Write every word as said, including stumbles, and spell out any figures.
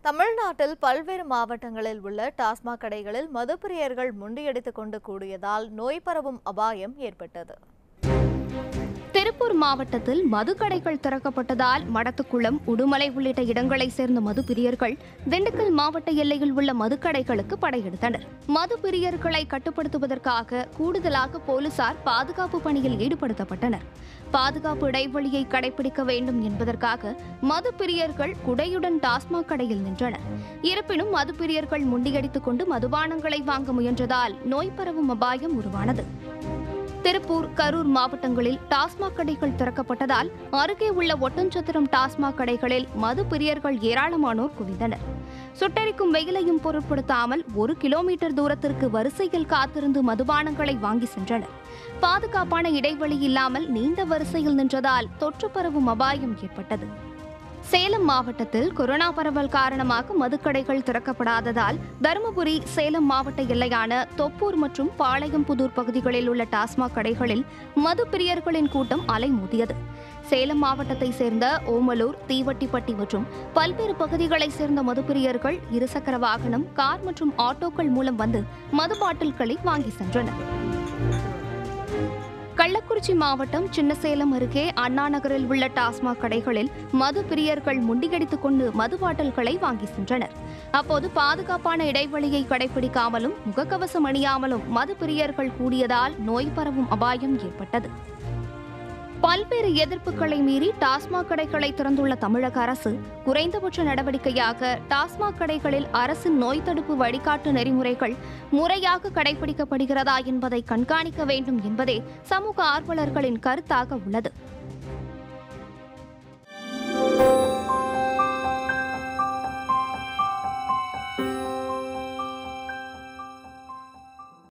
தமிழ்நாட்டில் பல்வேறு மாவட்டங்களில் உள்ள டாஸ்மாக் கடைகளில் மதுப்பிரியர்கள் முண்டியடித்துக் கொண்டு கூடியதால் நோய் பரவும் அபாயம் ஏற்பட்டது. திருப்பூர் மாவட்டத்தில் மதுக்கடைகள் திறக்கப்பட்டதால் மடத்துக்குளம், உடுமலை உள்ளிட்ட இடங்களைச் சேர்ந்த மதுப்பிரியர்கள் திண்டுக்கல் மாவட்ட எல்லையில் உள்ள மதுக்கடைகளுக்கு படையெடுத்தனர். மதுப்பிரியர்களை கட்டுப்படுத்துவதற்காக கூடுதலாக போலீசார் பாதுகாப்பு பணியில் ஈடுபடுத்தப்பட்டனர். பாதுகாப்பு இடைவெளியை கடைபிடிக்க வேண்டும் என்பதற்காக மதுப்பிரியர்கள் குடையுடன் டாஸ்மாக் கடையில் நின்றனர். இருப்பினும் மதுப்பிரியர்கள் முண்டியடித்துக் கொண்டு மதுபானங்களை வாங்க முயன்றதால் நோய் பரவும் அபாயம் உருவானது. திருப்பூர், கரூர் மாவட்டங்களில் டாஸ்மாக் கடைகள் திறக்கப்பட்டதால் அருகே உள்ள ஒட்டன்சத்திரம் டாஸ்மாக் கடைகளில் மது பிரியர்கள் ஏராளமானோர் குவிந்தனர். சுட்டெரிக்கும் வெயிலையும் பொருட்படுத்தாமல் ஒரு கிலோமீட்டர் தூரத்திற்கு வரிசையில் காத்திருந்து மதுபானங்களை வாங்கி சென்றனர். பாதுகாப்பான இடைவெளி இல்லாமல் நீண்ட வரிசையில் நின்றதால் தொற்று பரவும் அபாயம் ஏற்பட்டது. சேலம் மாவட்டத்தில் கொரோனா பரவல் காரணமாக மதுக்கடைகள் திறக்கப்படாததால் தருமபுரி, சேலம் மாவட்ட எல்லையான தொப்பூர் மற்றும் பாளையம்புதூர் பகுதிகளில் உள்ள டாஸ்மாக் கடைகளில் மது பிரியர்களின் கூட்டம் அலைமோதியது. சேலம் மாவட்டத்தை சேர்ந்த ஓமலூர், தீவட்டிப்பட்டி மற்றும் பல்வேறு பகுதிகளைச் சேர்ந்த மதுப்பிரியர்கள் இருசக்கர வாகனம், கார் மற்றும் ஆட்டோக்கள் மூலம் வந்து மது பாட்டில்களை வாங்கி சென்றனர். கள்ளக்குறிச்சி மாவட்டம் சின்னசேலம் அருகே அண்ணா நகரில் உள்ள டாஸ்மாக் கடைகளில் மது பிரியர்கள் முண்டியடித்துக் கொண்டு மது பாட்டில்களை வாங்கி சென்றனர். அப்போது பாதுகாப்பான இடைவெளியை கடைபிடிக்காமலும் முகக்கவசம் அணியாமலும் மது பிரியர்கள் கூடியதால் நோய் பரவும் அபாயம் ஏற்பட்டது. பல்வேறு எதிர்ப்புகளை மீறி டாஸ்மாக் கடைகளை திறந்துள்ள தமிழக அரசு குறைந்தபட்ச நடவடிக்கையாக டாஸ்மாக் கடைகளில் அரசின் நோய் தடுப்பு வழிகாட்டு நெறிமுறைகள் முறையாக கடைபிடிக்கப்படுகிறதா என்பதை கண்காணிக்க வேண்டும் என்பதே சமூக ஆர்வலர்களின் கருத்தாக உள்ளது.